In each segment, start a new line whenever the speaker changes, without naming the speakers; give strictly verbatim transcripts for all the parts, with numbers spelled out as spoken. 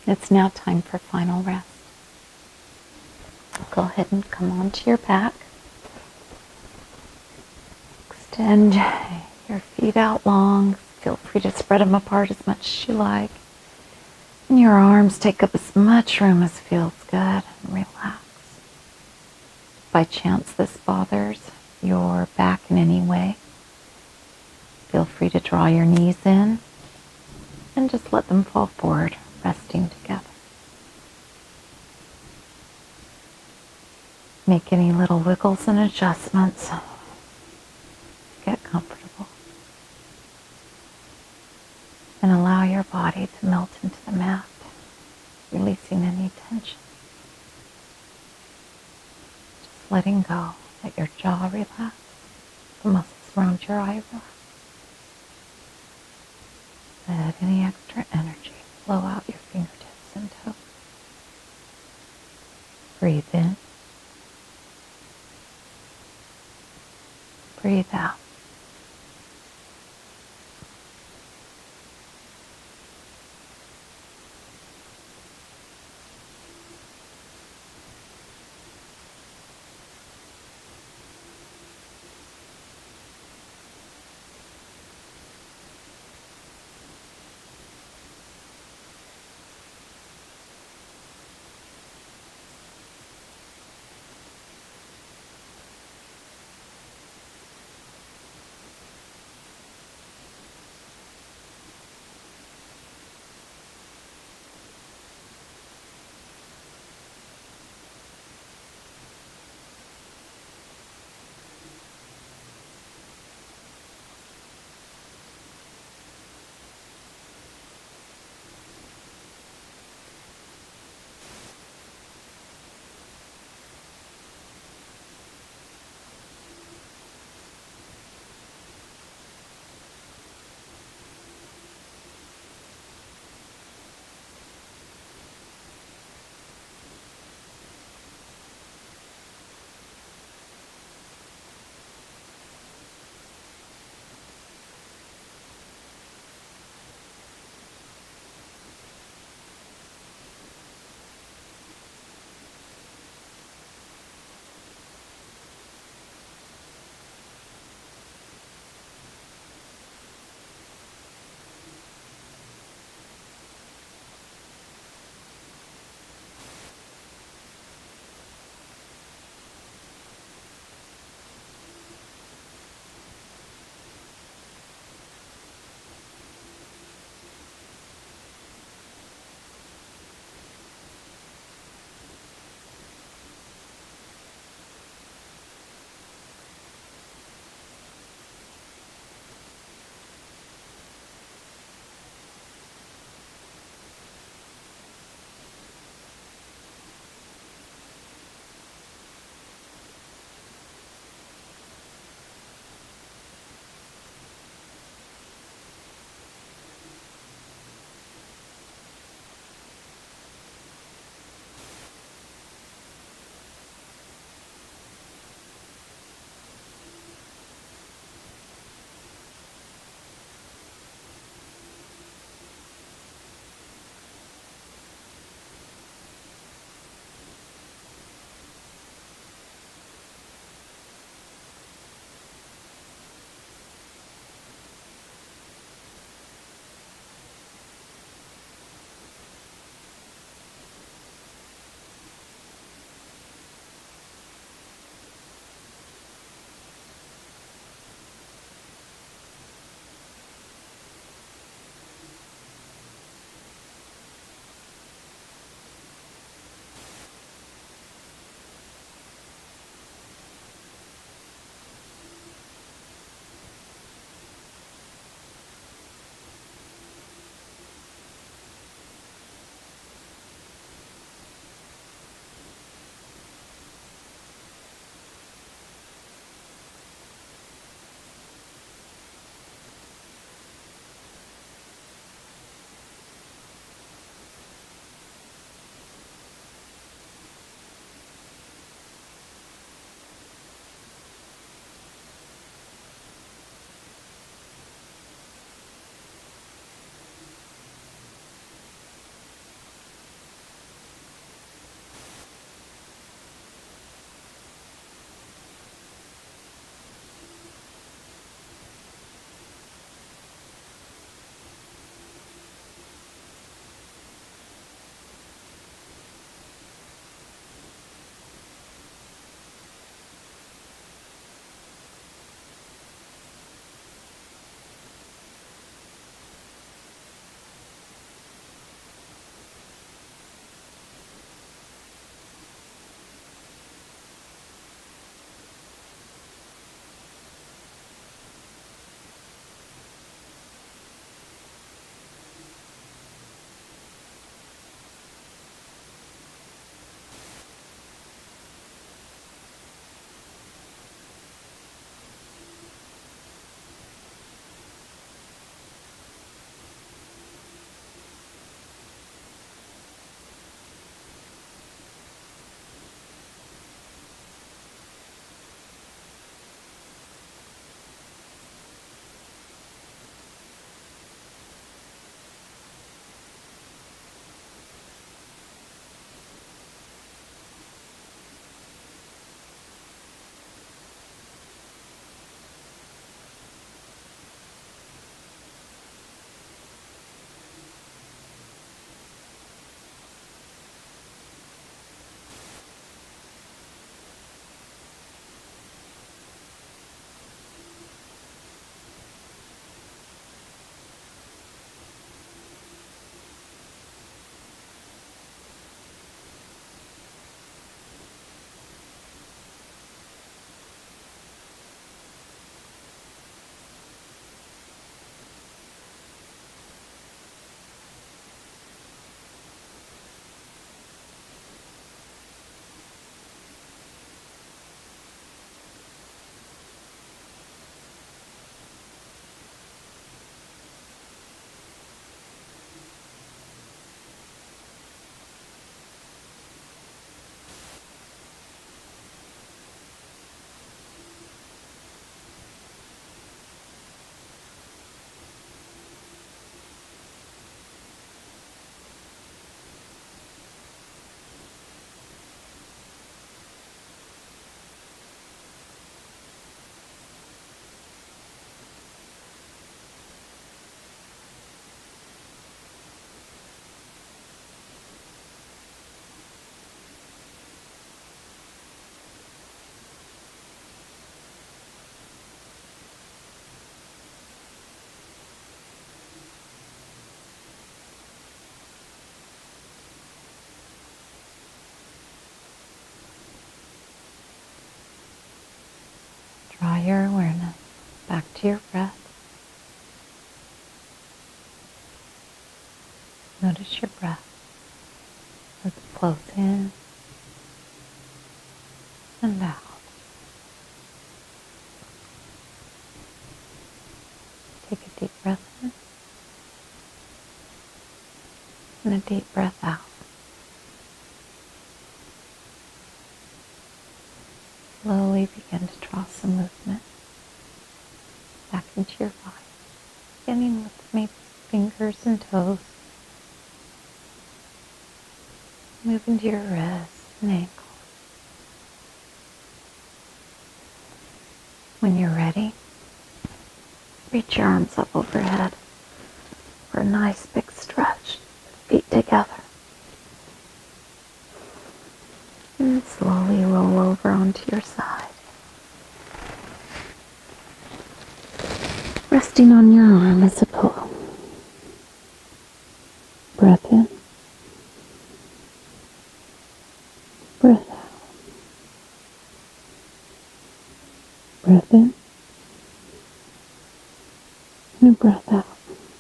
It's now time for final rest. Go ahead and come onto your back. Extend your feet out long. Feel free to spread them apart as much as you like. And your arms take up as much room as feels good. And relax. If by chance this bothers your back in any way, feel free to draw your knees in and just let them fall forward, resting together. Make any little wiggles and adjustments. Get comfortable. And allow your body to melt into the mat, releasing any tension. Just letting go. Let your jaw relax. The muscles around your eye relax. Let any extra energy flow out your fingertips and toes. Breathe in. Breathe out. Draw your awareness back to your breath. Notice your breath as it flows in and out. Take a deep breath in and a deep breath out. Slowly begin to draw some movement back into your body, beginning with maybe fingers and toes. Move into your wrists and ankles. When you're ready, reach your arms up overhead for a nice big stretch, feet together. And slowly roll over onto your side. Resting on your arm as a pillow. Breath in. Breath out. Breath in. And a breath out.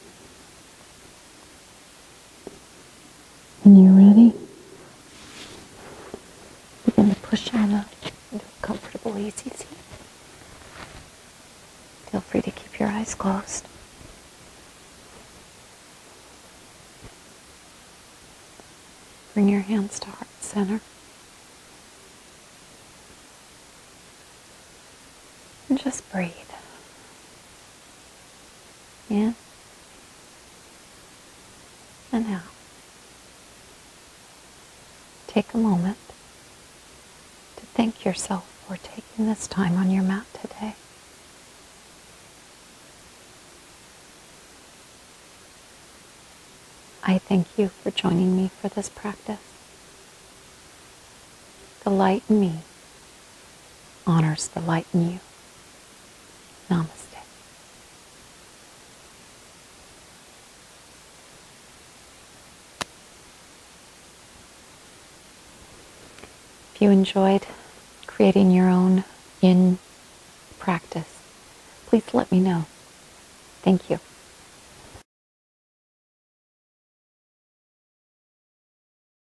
When you're ready, begin to push on up into a comfortable, easy seat. Feel free to keep your eyes closed. Bring your hands to heart center. And just breathe. In and out. Take a moment to thank yourself for taking this time on your mat today. I thank you for joining me for this practice. The light in me honors the light in you. Namaste. If you enjoyed creating your own yin practice, please let me know. Thank you.